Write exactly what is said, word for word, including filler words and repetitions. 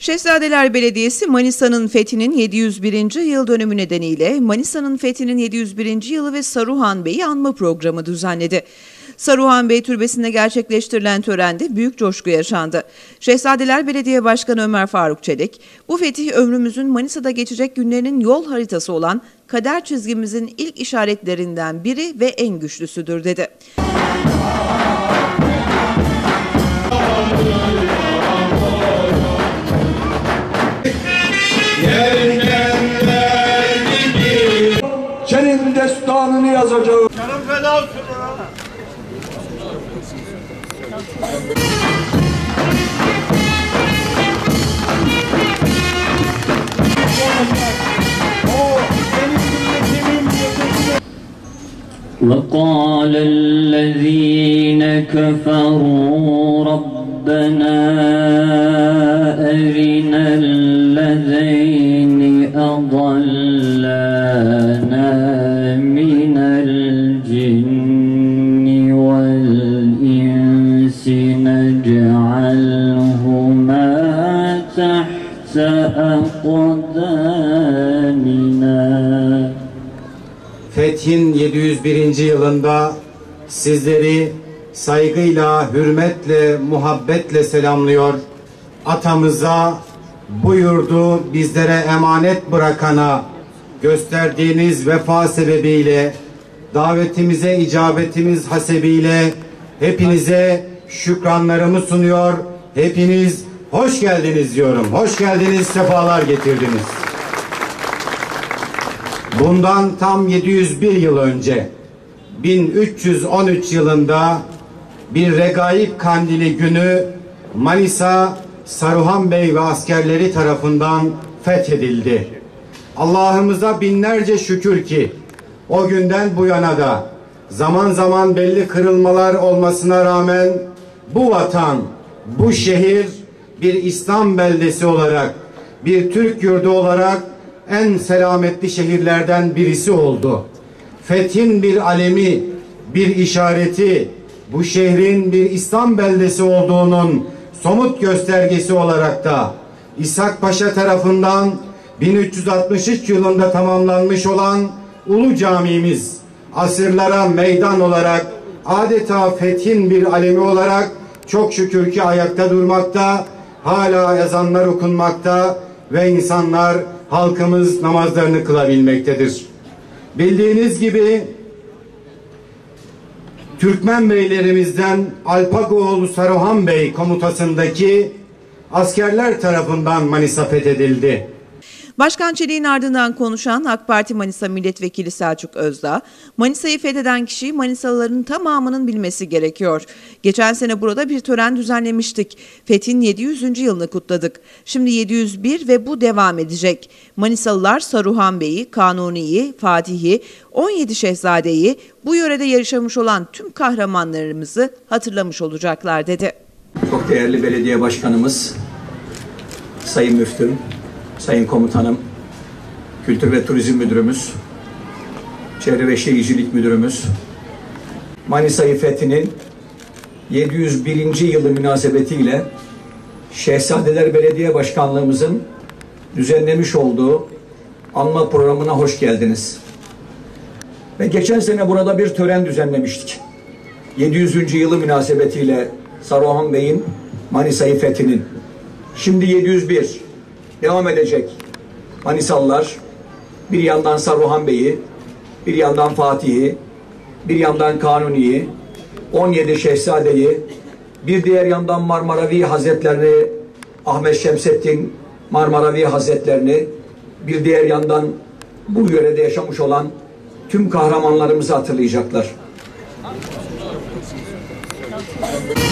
Şehzadeler Belediyesi Manisa'nın fethinin yedi yüz birinci yıl dönümü nedeniyle Manisa'nın fethinin yedi yüz birinci yılı ve Saruhan Bey'i anma programı düzenledi. Saruhan Bey Türbesi'nde gerçekleştirilen törende büyük coşku yaşandı. Şehzadeler Belediye Başkanı Ömer Faruk Çelik, bu fetih ömrümüzün Manisa'da geçecek günlerinin yol haritası olan kader çizgimizin ilk işaretlerinden biri ve en güçlüsüdür dedi. Senin destanını yazacağım. Canım feda olsun ya. وقال الذين كفروا ربنا أرنا الذين أضلانا من الجن والإنس نجعلهما تحت أقدامنا. Fethin yedi yüz birinci yılında sizleri saygıyla, hürmetle, muhabbetle selamlıyor. Atamıza, bu yurdu bizlere emanet bırakana gösterdiğiniz vefa sebebiyle, davetimize icabetimiz hasebiyle hepinize şükranlarımı sunuyor. Hepiniz hoş geldiniz diyorum. Hoş geldiniz, sefalar getirdiniz. Bundan tam yedi yüz bir yıl önce bin üç yüz on üç yılında bir Regaib Kandili günü Manisa Saruhan Bey ve askerleri tarafından fethedildi. Allah'ımıza binlerce şükür ki o günden bu yana da zaman zaman belli kırılmalar olmasına rağmen bu vatan, bu şehir bir İslam beldesi olarak, bir Türk yurdu olarak en selametli şehirlerden birisi oldu. Fethin bir alemi, bir işareti, bu şehrin bir İslam beldesi olduğunun somut göstergesi olarak da İshak Paşa tarafından bin üç yüz altmış üç yılında tamamlanmış olan Ulu Camimiz asırlara meydan olarak adeta fethin bir alemi olarak çok şükür ki ayakta durmakta, hala ezanlar okunmakta ve insanlar, halkımız namazlarını kılabilmektedir. Bildiğiniz gibi Türkmen beylerimizden Alpagoğlu Saruhan Bey komutasındaki askerler tarafından Manisa fethedildi. Başkan Çelik'in ardından konuşan AK Parti Manisa Milletvekili Selçuk Özdağ, Manisa'yı fetheden kişiyi Manisalıların tamamının bilmesi gerekiyor. Geçen sene burada bir tören düzenlemiştik. Fethin yedi yüzüncü yılını kutladık. Şimdi yedi yüz bir ve bu devam edecek. Manisalılar Saruhan Bey'i, Kanuni'yi, Fatih'i, on yedi Şehzade'yi, bu yörede yaşamış olan tüm kahramanlarımızı hatırlamış olacaklar dedi. Çok değerli belediye başkanımız, Sayın Müftüm, Sayın Komutanım, Kültür ve Turizm Müdürümüz, Çevre ve Şehircilik Müdürümüz, Manisa'yı fethinin yedi yüz birinci yılı münasebetiyle Şehzadeler Belediye Başkanlığımızın düzenlemiş olduğu anma programına hoş geldiniz. Ve geçen sene burada bir tören düzenlemiştik. yedi yüzüncü yılı münasebetiyle Saruhan Bey'in Manisa'yı fethinin. Şimdi yedi yüz bir. Devam edecek. Manisalılar bir yandan Saruhan Bey'i, bir yandan Fatih'i, bir yandan Kanuni'yi, on yedi Şehzade'yi, bir diğer yandan Marmaravi Hazretlerini, Ahmet Şemsettin Marmaravi Hazretlerini, bir diğer yandan bu yörede yaşamış olan tüm kahramanlarımızı hatırlayacaklar.